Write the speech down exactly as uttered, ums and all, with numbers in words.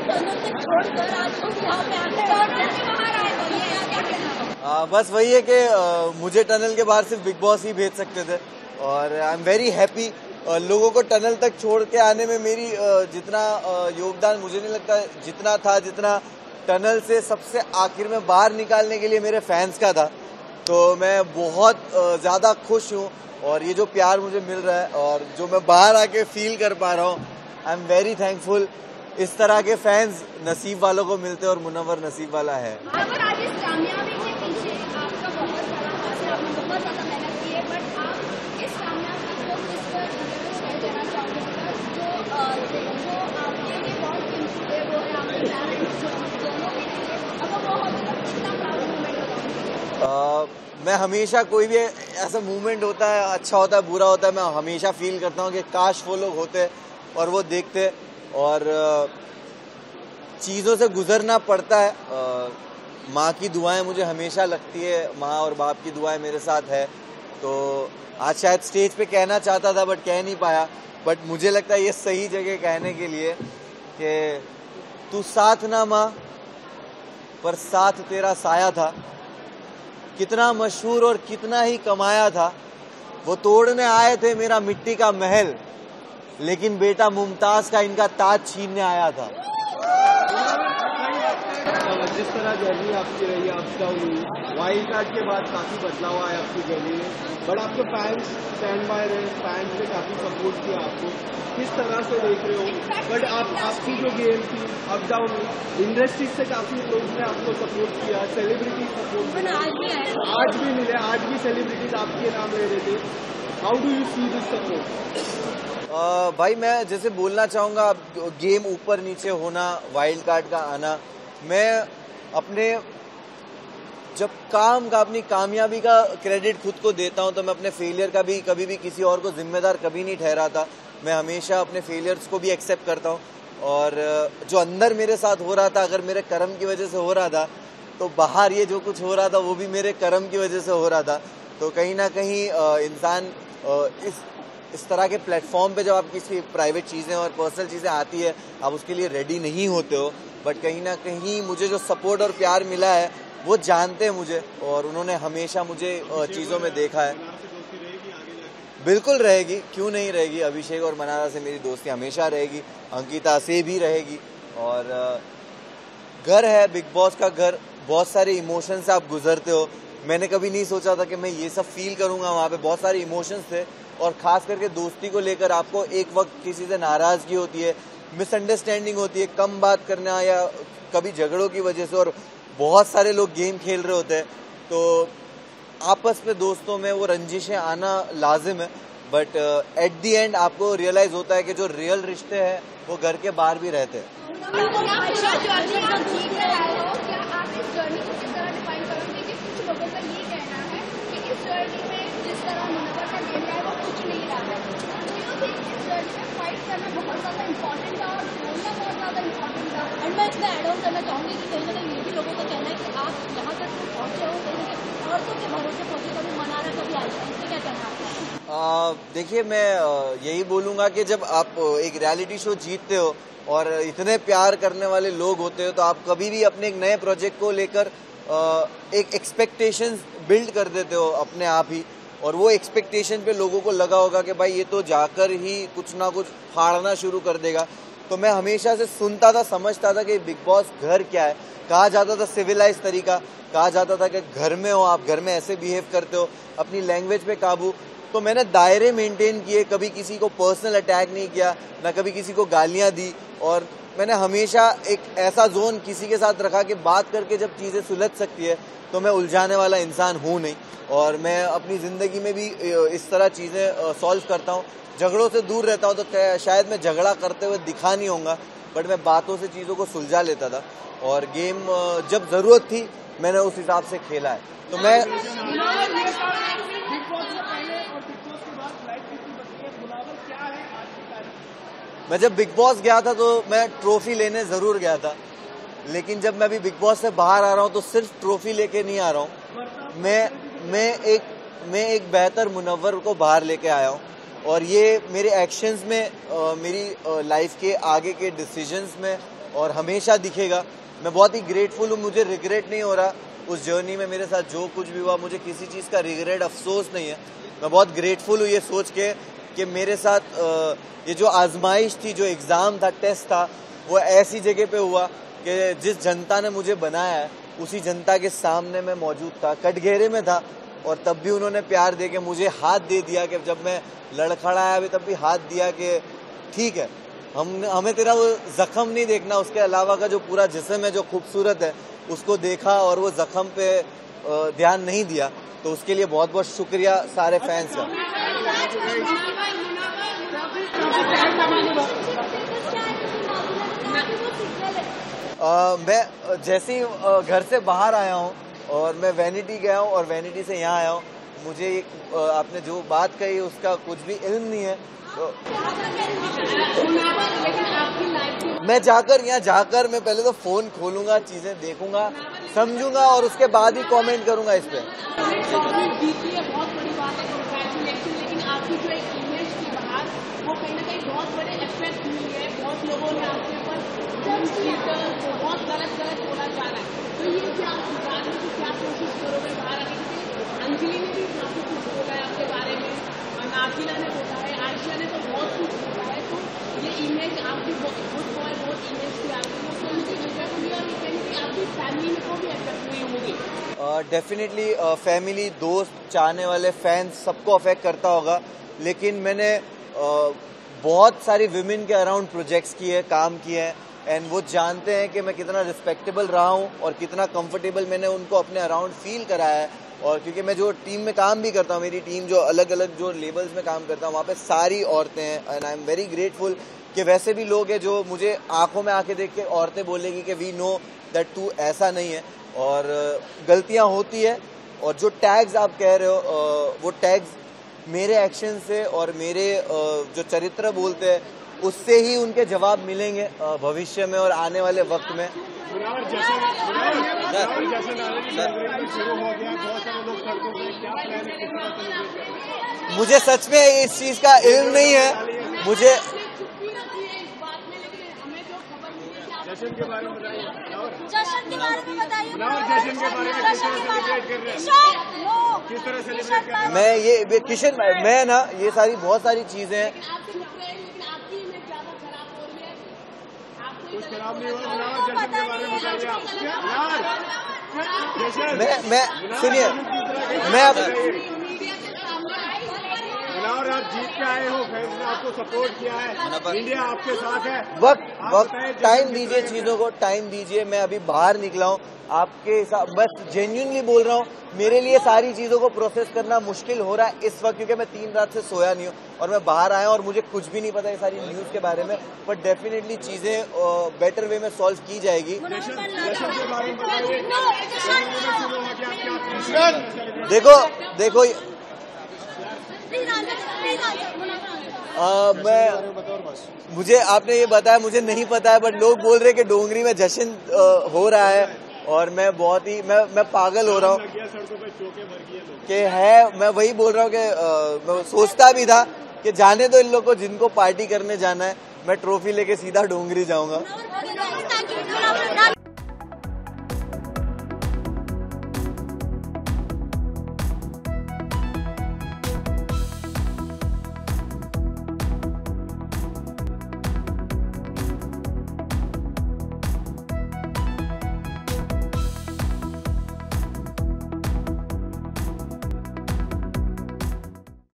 आ, बस वही है कि आ, मुझे टनल के बाहर सिर्फ बिग बॉस ही भेज सकते थे और आई एम वेरी हैप्पी। लोगों को टनल तक छोड़ के आने में मेरी आ, जितना आ, योगदान मुझे नहीं लगता जितना था जितना टनल से सबसे आखिर में बाहर निकालने के लिए मेरे फैंस का था। तो मैं बहुत ज़्यादा खुश हूँ और ये जो प्यार मुझे मिल रहा है और जो मैं बाहर आके फील कर पा रहा हूँ, आई एम वेरी थैंकफुल। इस तरह के फैंस नसीब वालों को मिलते हैं और मुनव्वर नसीब वाला है। अगर आज इस कामयाबी के पीछे आपका बहुत बड़ा हाथ है, आपने बहुत ज़्यादा मेहनत की है, बट आप इस कामयाबी को किस पर शेयर करना चाहोगे? जो जो आपके लिए बहुत कीमती है वो है आपके पेरेंट्स दोनों के लिए, अब वो बहुत कितना प्राउड मोमेंट होगा? मैं हमेशा कोई भी ऐसा मूवमेंट होता है, अच्छा होता है बुरा होता है, मैं हमेशा फील करता हूँ कि काश वो लोग होते और वो देखते। और चीज़ों से गुजरना पड़ता है। माँ की दुआएं मुझे हमेशा लगती है, माँ और बाप की दुआएं मेरे साथ है। तो आज शायद स्टेज पे कहना चाहता था बट कह नहीं पाया, बट मुझे लगता है ये सही जगह कहने के लिए कि तू साथ ना माँ पर साथ तेरा साया था, कितना मशहूर और कितना ही कमाया था, वो तोड़ने आए थे मेरा मिट्टी का महल, लेकिन बेटा मुमताज का इनका ताज छीनने आया था। जिस तरह जर्नी आपकी रही, आपका वाइल्ड कार्ड के बाद काफी बदलाव आया आपकी जर्नी में, बट आपके फैंस स्टैंड बाय रहे, फैंस ने काफी सपोर्ट किया आपको, किस तरह से देख रहे हो? बट आप आपकी जो गेम थी अप डाउन, इंडस्ट्री से काफी लोगों ने आपको सपोर्ट किया, सेलिब्रिटी सपोर्ट किया, आज भी मिले, आज भी सेलिब्रिटीज आपके नाम ले रहे थे। How do you see this support? Uh, भाई मैं जैसे बोलना चाहूँगा, गेम ऊपर नीचे होना, वाइल्ड कार्ड का आना, मैं अपने जब काम का अपनी कामयाबी का क्रेडिट खुद को देता हूँ तो मैं अपने फेलियर का भी कभी भी किसी और को जिम्मेदार कभी नहीं ठहराता। मैं हमेशा अपने फेलियर्स को भी एक्सेप्ट करता हूँ और जो अंदर मेरे साथ हो रहा था, अगर मेरे कर्म की वजह से हो रहा था तो बाहर ये जो कुछ हो रहा था वो भी मेरे कर्म की वजह से हो रहा था। तो कहीं ना कहीं इंसान इस इस तरह के प्लेटफॉर्म पे जब आप किसी प्राइवेट चीज़ें और पर्सनल चीज़ें आती है आप उसके लिए रेडी नहीं होते हो, बट कहीं ना कहीं मुझे जो सपोर्ट और प्यार मिला है वो जानते हैं मुझे और उन्होंने हमेशा मुझे चीज़ों में देखा है। बिल्कुल रहेगी, क्यों नहीं रहेगी। अभिषेक और मनारा से मेरी दोस्ती हमेशा रहेगी, अंकिता से भी रहेगी। और घर है बिग बॉस का घर, बहुत सारे इमोशन से आप गुजरते हो। मैंने कभी नहीं सोचा था कि मैं ये सब फील करूंगा। वहाँ पे बहुत सारे इमोशंस थे और खास करके दोस्ती को लेकर आपको एक वक्त किसी से नाराजगी होती है, मिसअंडरस्टैंडिंग होती है, कम बात करना या कभी झगड़ों की वजह से, और बहुत सारे लोग गेम खेल रहे होते हैं तो आपस में दोस्तों में वो रंजिशें आना लाजिम है। बट एट दी एंड आपको रियलाइज होता है कि जो रियल रिश्ते हैं वो घर के बाहर भी रहते हैं। बहुत ज़्यादा इम्पोर्टेंट था और बोलना बहुत ज़्यादा इम्पोर्टेंट था। एंड मैं इसमें ऐड ऑन करना चाहूँगी कि कहीं ना कहीं ये भी लोगों का कहना है कि आप यहाँ तक तो पहुँचे हो, कहीं ना कहीं औरतों के भरोसे पहुँचे, कभी मनारा कभी आए, इससे क्या कहना है? देखिए, मैं यही बोलूँगा कि जब आप एक रियलिटी शो जीतते हो और इतने प्यार करने वाले लोग होते हो तो आप कभी भी अपने एक नए प्रोजेक्ट को लेकर एक एक्सपेक्टेशंस बिल्ड कर देते हो अपने आप ही, और वो एक्सपेक्टेशन पे लोगों को लगा होगा कि भाई ये तो जाकर ही कुछ ना कुछ फाड़ना शुरू कर देगा। तो मैं हमेशा से सुनता था, समझता था कि बिग बॉस घर क्या है। कहा जाता था सिविलाइज तरीका, कहा जाता था कि घर में हो आप, घर में ऐसे बिहेव करते हो, अपनी लैंग्वेज पे काबू। तो मैंने दायरे मेंटेन किए, कभी किसी को पर्सनल अटैक नहीं किया, ना कभी किसी को गालियाँ दी, और मैंने हमेशा एक ऐसा जोन किसी के साथ रखा कि बात करके जब चीज़ें सुलझ सकती है तो मैं उलझाने वाला इंसान हूँ नहीं। और मैं अपनी ज़िंदगी में भी इस तरह चीज़ें सॉल्व करता हूँ, झगड़ों से दूर रहता हूँ। तो शायद मैं झगड़ा करते हुए दिखा नहीं होऊंगा, बट मैं बातों से चीज़ों को सुलझा लेता था और गेम जब ज़रूरत थी मैंने उस हिसाब से खेला है। तो मैं मैं जब बिग बॉस गया था तो मैं ट्रॉफी लेने ज़रूर गया था, लेकिन जब मैं अभी बिग बॉस से बाहर आ रहा हूँ तो सिर्फ ट्रॉफी लेके नहीं आ रहा हूँ। मैं मैं एक मैं एक बेहतर मुनव्वर को बाहर लेके आया हूँ और ये मेरे एक्शंस में, आ, मेरी लाइफ के आगे के डिसीजंस में और हमेशा दिखेगा। मैं बहुत ही ग्रेटफुल हूँ, मुझे रिग्रेट नहीं हो रहा उस जर्नी में मेरे साथ जो कुछ भी हुआ, मुझे किसी चीज़ का रिग्रेट अफसोस नहीं है। मैं बहुत ग्रेटफुल हूँ ये सोच के कि मेरे साथ ये जो आजमाइश थी, जो एग्ज़ाम था, टेस्ट था, वो ऐसी जगह पे हुआ कि जिस जनता ने मुझे बनाया है उसी जनता के सामने मैं मौजूद था, कटघरे में था, और तब भी उन्होंने प्यार दे के मुझे हाथ दे दिया कि जब मैं लड़खड़ाया भी तब भी हाथ दिया कि ठीक है, हम हमें तेरा वो जख्म नहीं देखना, उसके अलावा का जो पूरा जिस्म है जो खूबसूरत है उसको देखा और वो जख्म पे ध्यान नहीं दिया। तो उसके लिए बहुत बहुत शुक्रिया सारे फैंस का। आ, मैं जैसे ही घर से बाहर आया हूँ और मैं वैनिटी गया हूँ और वैनिटी से यहाँ आया हूँ, मुझे एक आपने जो बात कही उसका कुछ भी इल्म नहीं है। तो मैं जाकर यहाँ जाकर मैं पहले तो फ़ोन खोलूँगा, चीज़ें देखूँगा, समझूंगा और उसके बाद ही कमेंट करूँगा इस पर। आपकी जो एक इमेज थी बाहर, वो कहीं ना कहीं बहुत बड़े इफेक्ट हुई है। बहुत लोगों ने आपके ऊपर बहुत गलत गलत बोला जा रहा है। तो ये क्या आप सुधारने की क्या कोशिश करोगे बाहर आने की? अंजलि ने भी काफी कुछ बोला है आपके बारे में, नाफिला ने बोला है, आयशा ने तो बहुत कुछ बोला है। तो ये इमेज आपकी गुड बॉय बहुत इमेज थी आपकी, वो मुझे इफेक्ट हुई और कहीं ना कहीं आपकी फैमिली को भी इफेक्ट हुई होगी। डेफिनेटली फैमिली, दोस्त, चाहने वाले, फैंस, सबको अफेक्ट करता होगा। लेकिन मैंने uh, बहुत सारी विमेन के अराउंड प्रोजेक्ट्स किए, काम किए हैं, एंड वो जानते हैं कि मैं कितना रिस्पेक्टेबल रहा हूँ और कितना कंफर्टेबल मैंने उनको अपने अराउंड फील कराया है। और क्योंकि मैं जो टीम में काम भी करता हूँ, मेरी टीम जो अलग अलग जो लेवल्स में काम करता हूँ, वहाँ पे सारी औरतें हैं, and I am very grateful कि वैसे भी लोग हैं जो मुझे आंखों में आके देख के औरतें बोलेगी कि वी नो दैट तू ऐसा नहीं है। और गलतियां होती है, और जो टैग्स आप कह रहे हो वो टैग्स मेरे एक्शन से और मेरे जो चरित्र बोलते हैं उससे ही उनके जवाब मिलेंगे भविष्य में और आने वाले वक्त में। मुझे सच में इस चीज का इल्म नहीं है। मुझे जश्न के बारे में बताइए। जश्न के बारे में बताइए। जश्न के बारे में किस तरह सेलिब्रेट कर रहे हैं? किस तरह सेलिब्रेट कर रहे हैं? मैं ये किशन मैं ना ये सारी बहुत सारी चीजें हैं। कुछ खराब नहीं हुआ। जश्न के बारे में बताइए आप। मैं मैं सुनिए, मैं अब और आप जीत के आए हो, फैंस ने आपको सपोर्ट किया है, इंडिया आपके साथ है। वक्त वक्त टाइम दीजिए, चीजों को टाइम दीजिए। मैं अभी बाहर निकला हूँ, आपके साथ बस जेन्युइनली बोल रहा हूँ, मेरे लिए सारी चीजों को प्रोसेस करना मुश्किल हो रहा है इस वक्त, क्योंकि मैं तीन रात से सोया नहीं हूँ और मैं बाहर आया और मुझे कुछ भी नहीं पता ये सारी न्यूज के बारे में। बट डेफिनेटली चीजें बेटर वे में सॉल्व की जाएगी। देखो देखो आ, मैं मुझे आपने ये बताया, मुझे नहीं पता है, बट लोग बोल रहे हैं कि डोंगरी में जश्न हो रहा है और मैं बहुत ही मैं मैं पागल हो रहा हूँ कि है। मैं वही बोल रहा हूँ कि मैं सोचता भी था कि जाने दो इन लोग को, जिनको पार्टी करने जाना है, मैं ट्रॉफी लेके सीधा डोंगरी जाऊंगा।